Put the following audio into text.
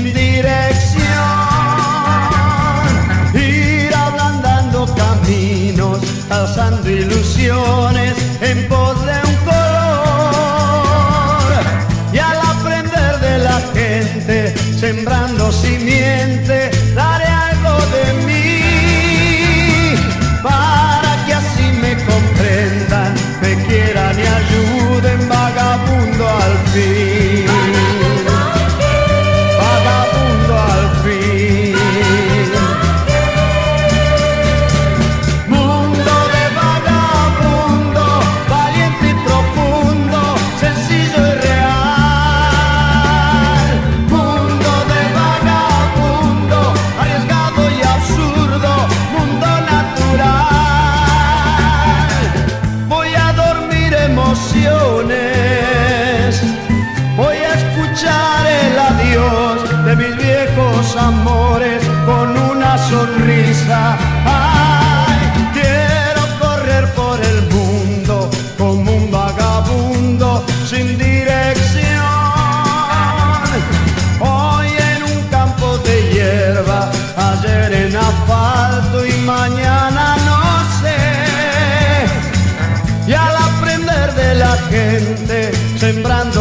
sin dirección, ir ablandando caminos, alzando ilusiones en pos de un color, y al aprender de la gente, sembrando simiente, daré algo de mí, para que así me comprendan, me quieran y ayuden, vagabundo al fin, vagabundo al fin. Mundo de vagabundo, valiente y profundo, sencillo y real. Mundo de vagabundo, arriesgado y absurdo, mundo natural. Voy a dormir emociones, voy a escuchar el adiós de mis viejos amores con una sonrisa. Ay, quiero correr por el mundo como un vagabundo sin dirección. Hoy en un campo de hierba, ayer en asfalto y mañana no sé. Y al aprender de la gente, sembrando